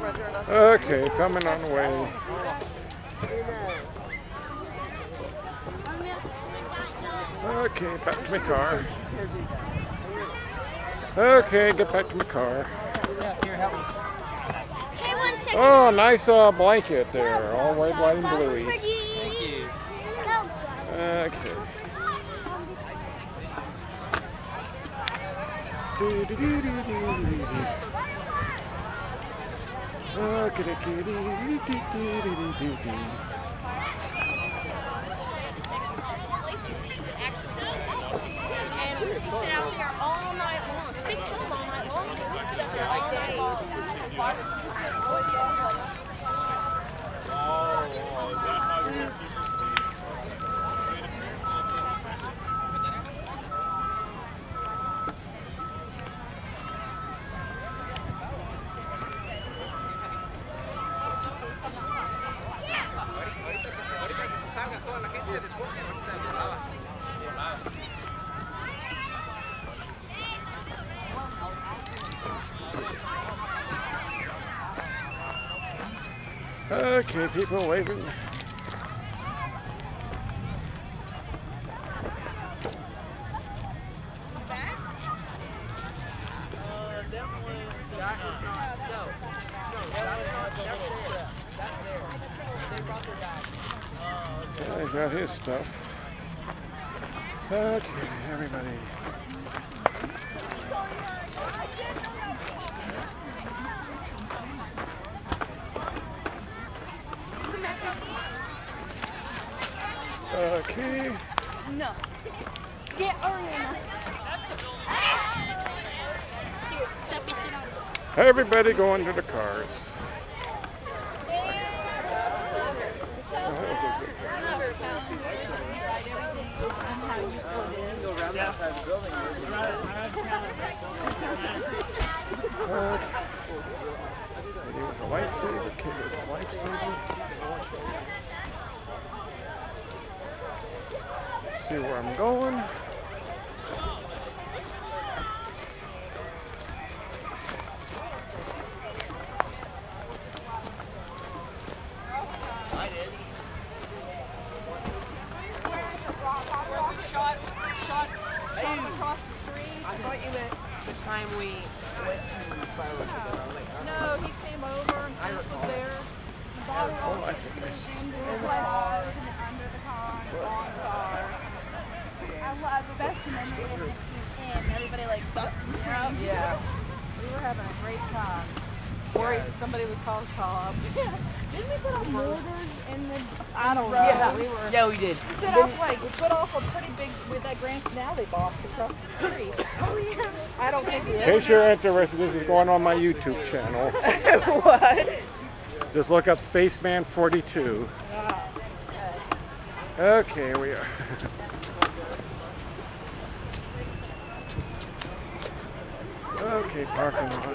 Okay, coming on the way. Okay, back to my car. Okay, get back to my car. Oh, nice blanket there, all red, white, and bluey. Thank you. Okay. Sit out there all night long. 6 all night long. Sit out there all day long. Okay, people waving. He's got his stuff. Okay, everybody. Okay. No. Get Ariana. Everybody going to the cars. Lady with a lightsaber, kid with a lightsaber. See where I'm going. Across the street. I thought you meant the time we went to Firework together. No, he came over and Chris was there. The bottle Oh, I think I see. under the car, long car. I love the best memory of it in. Everybody like ducked and scrubbed. Yeah. We were having a great time. Worried somebody would call cops. Didn't we put off mortars in the I don't know. Yeah, We were. Yeah, we did. We set off we put off a pretty big with that Grand Canal box across the street. Oh yeah. I don't think we In case you're interested, this is going on my YouTube channel. What? Just look up Spaceman 42. Okay, we are. Okay, parking lot.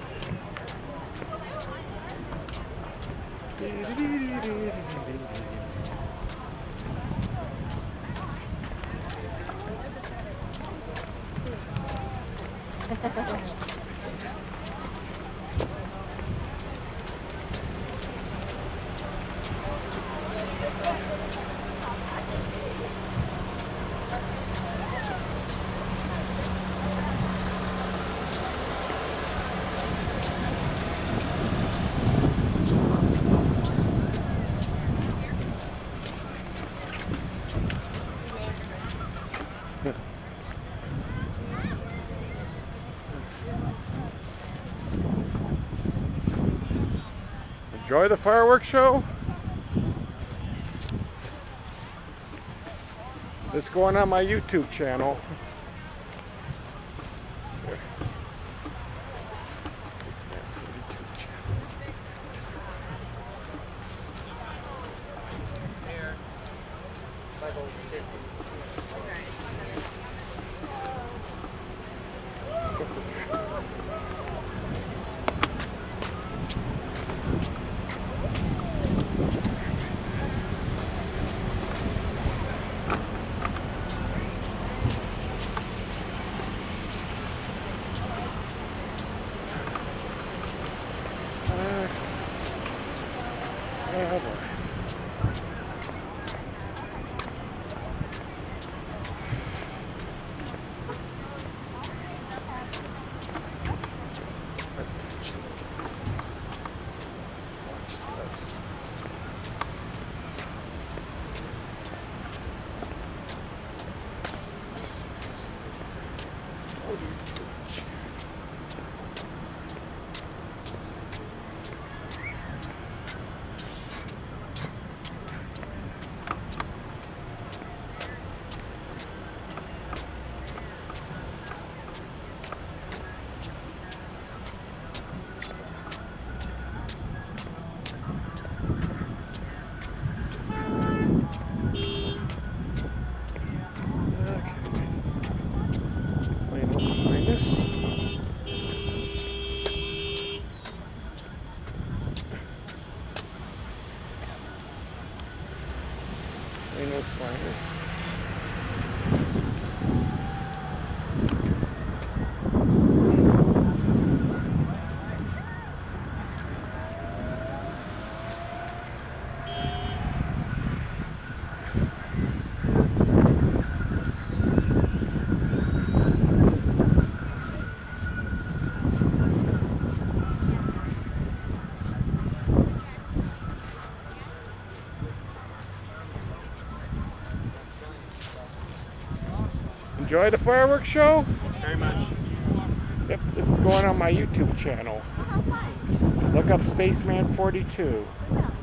Enjoy the fireworks show. This is going on my YouTube channel. Oh, boy. Plano's finest. Enjoy the fireworks show? Very much. Yep, this is going on my YouTube channel. Oh, how fun. Look up Spaceman 42. All right.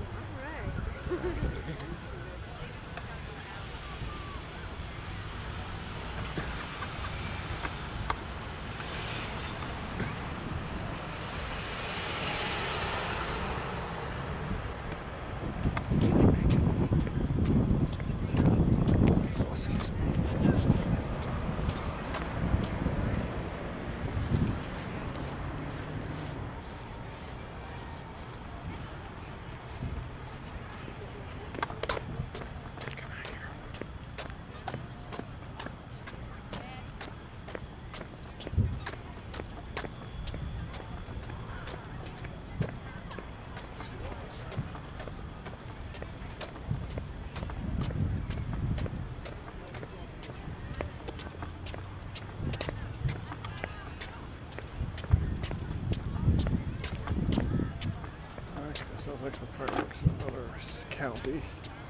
Sounds like some fireworks in another county.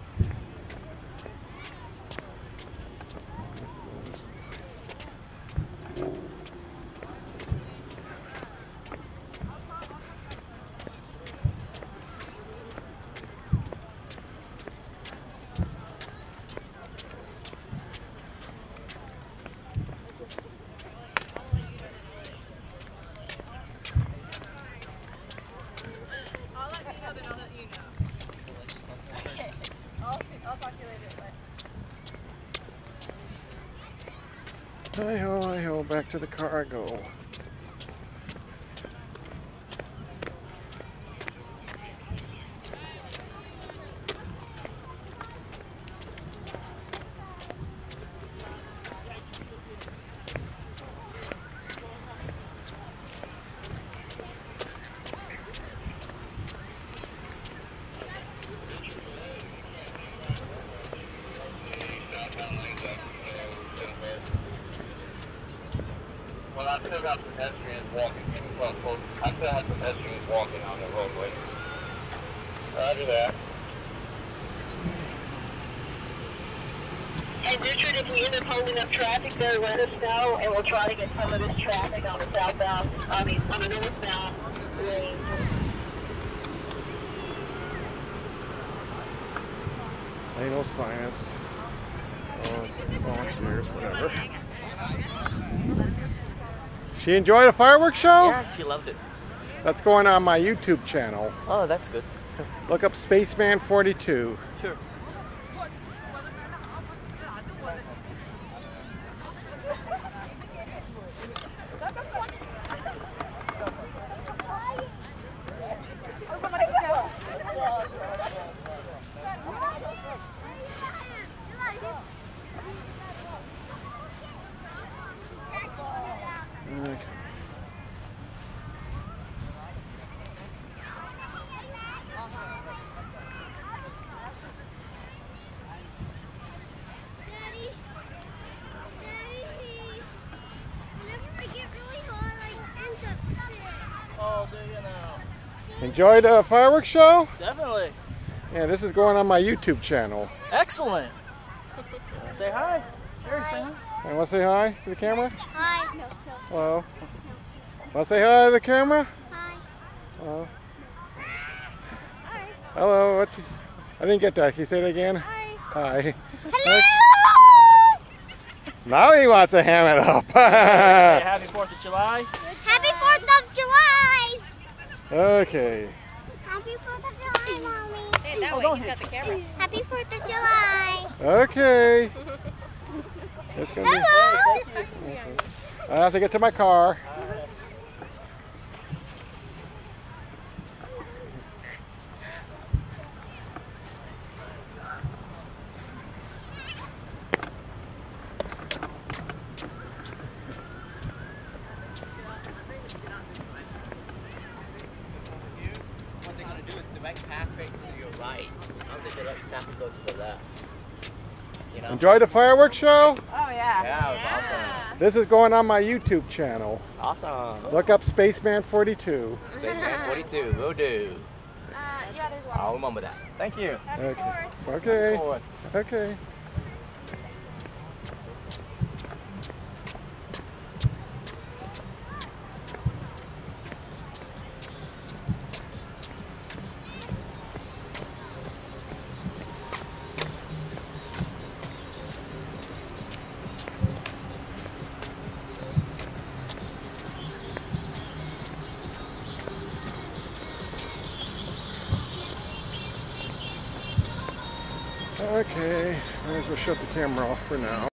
Hi ho, back to the car I go. Well, I still got pedestrians walking. Well, I still have pedestrians walking on the roadway. Roger that. Hey, Richard, if we end up holding up traffic there, let us know, and we'll try to get some of this traffic on the southbound, on the northbound lane. Plano's finest. Oh, volunteers, whatever. She enjoyed a fireworks show? Yeah, she loved it. That's going on my YouTube channel. Oh, that's good. Look up Spaceman 42. Sure. Okay. Enjoyed the fireworks show? Definitely. Yeah, this is going on my YouTube channel. Excellent. Say hi. Harry, say hi. I want to say hi to the camera? Hi. No. Hello. Want to say hi to the camera? Hi. Hello. Hi. Hello. I didn't get that. Can you say that again? Hi. Hi. Hello. Now he wants to ham it up. Say happy 4th of July. Happy 4th of July. Okay. Happy 4th of July, Mommy. Hey, that way he's got the camera. Happy 4th of July. Okay. It's gonna be. Hello. I have to get to my car. What they're going to do is direct traffic to your right. Now they direct traffic go to the left. You know? Enjoy the fireworks show? Oh yeah. Yeah, it was awesome. This is going on my YouTube channel. Awesome. Look up Spaceman 42. Spaceman 42, will do. Yeah, there's one. I'll remember that. Thank you. Okay. Okay. Forward. Okay. Okay, might as well shut the camera off for now.